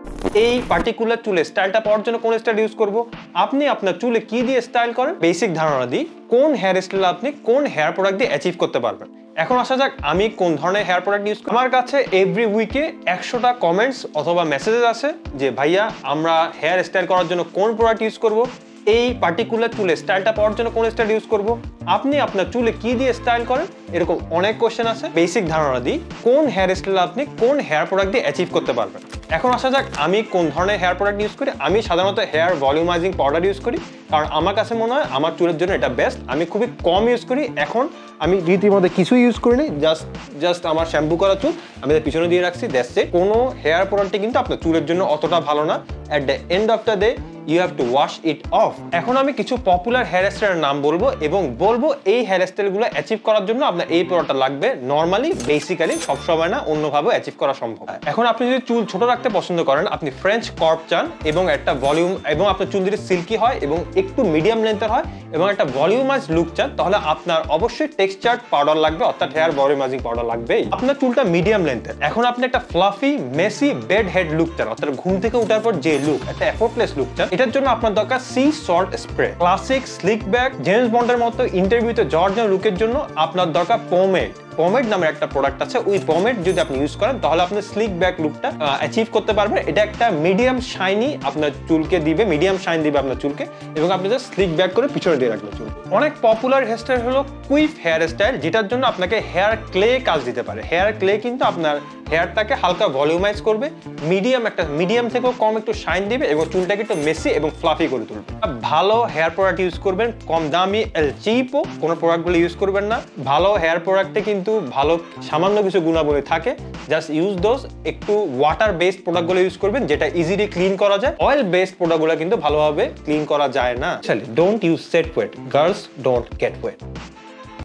এই পার্টিকুলার চুলে স্টাইলটা পাওয়ার জন্য কোন স্টাইল ইউজ করব, আপনি আপনার চুলে কি দিয়ে স্টাইল করেন, বেসিক ধারণা দিই কোন হেয়ার স্টাইল আপনি কোন হেয়ার প্রোডাক্ট দিয়ে অ্যাচিভ করতে পারবেন। এখন আসা যাক আমি কোন ধরনের হেয়ার প্রোডাক্ট ইউজ করি। আমার কাছে এভরি উইকে 100টা কমেন্টস অথবা মেসেজেস আছে যে ভাইয়া আমরা হেয়ার স্টাইল করার জন্য কোন প্রোডাক্ট ইউজ করব, এই পার্টিকুলার চুলে স্টাইলটা পাওয়ার জন্য কোন স্টাইল ইউজ করব, আপনি আপনার চুলে কি দিয়ে স্টাইল করেন, এরকম অনেক কোশ্চেন আছে। বেসিক ধারণা দিই কোন হেয়ার স্টাইল আপনি কোন হেয়ার প্রোডাক্ট দিয়ে অ্যাচিভ করতে পারবেন। এখন আসা যাক আমি কোন ধরনের হেয়ার প্রোডাক্ট ইউজ করি। আমি সাধারণত হেয়ার ভলিউমাইজিং পাউডার ইউজ করি, কারণ আমার কাছে মনে হয় আমার চুলের জন্য এটা বেস্ট। আমি খুবই কম ইউজ করি, এখন আমি রীতিমতো কিছুই ইউজ করি নি, জাস্ট আমার শ্যাম্পু করা চুল আমি পিছনে দিয়ে রাখছি, দ্যাটস ইট। কোনো হেয়ার প্রোডাক্টই কিন্তু আপনার চুলের জন্য অতটা ভালো না। At the end of the day you have to wash it off. এখন আমি কিছু পপুলার হেয়ার স্টাইলের নাম বলবো এবং বলবো এই হেয়ার স্টাইলগুলো অ্যাচিভ করার জন্য আপনার এই প্রোডাক্টটা লাগবে। নর্মালি বেসিক্যালি সবসময় না, অন্যভাবে অ্যাচিভ করা সম্ভব। এখন আপনি যদি চুল ছোট রাখতে পছন্দ করেন, আপনি ফ্রেঞ্চ কর্ব চান এবং একটা ভলিউম এবং আপনার চুল যদি সিল্কি হয় এবং একটু মিডিয়াম লেন্থের হয় এবং একটা ভলিউমাইজ লুক চান, তাহলে আপনার অবশ্যই টেক্সচার্ড পাউডার লাগবে, অর্থাৎ হেয়ার ভলিউমাইজিং পাউডার লাগবে। আপনার চুলটা মিডিয়াম লেন্থের, এখন আপনি একটা fluffy messy bed head look চান, অর্থাৎ ঘুম থেকে ওঠার পর যে লুক, একটা এফোর্টলেস লুক চান, এটার জন্য আপনার দরকার sea salt spray. Classic sleek back James বন্ডের মতো ইন্টারভিউতে জর্জিয়ান লুকের জন্য আপনার দরকার পমেড নামের একটা প্রোডাক্ট আছে। ওই পমেড যদি আপনি ইউজ করেন তাহলে আপনি স্লিক ব্যাক লুকটা অ্যাচিভ করতে পারবেন। এটা একটা মিডিয়াম শাইনি আপনার চুলকে দিবে, মিডিয়াম শাইন দিবে আপনার চুলকে, এবং আপনি জাস্ট স্লিক ব্যাক করে পিছনে দিয়ে রাখবেন চুল। অনেক পপুলার হেয়ার স্টাইল হলো কুইফ হেয়ার স্টাইল, যেটার জন্য আপনাকে হেয়ার ক্লে কাজ দিতে পারে। হেয়ার ক্লে কিন্তু আপনার হেয়ারটাকে হালকা ভলিউমাইজ করবে, মিডিয়াম থেকেও কম একটু শাইন দিবে এবং চুলটাকে একটু মেসি এবং ফ্লাফি করে তুলবে। ভালো হেয়ার প্রোডাক্ট ইউজ করবেন, কম দামি চিপও কোনো প্রোডাক্টগুলো ইউজ করবেন না। ভালো হেয়ার প্রোডাক্টে কিন্তু ভালো সামান্য কিছু গুণাবলী থাকে, জাস্ট ইউজ দোজ। একটু ওয়াটার বেসড প্রোডাক্টগুলো ইউজ করবেন যেটা ইজিলি ক্লিন করা যায়। অয়েল বেসড প্রোডাক্টগুলো কিন্তু ভালোভাবে ক্লিন করা যায় না। Don't use Set Wet, girls don't get wait.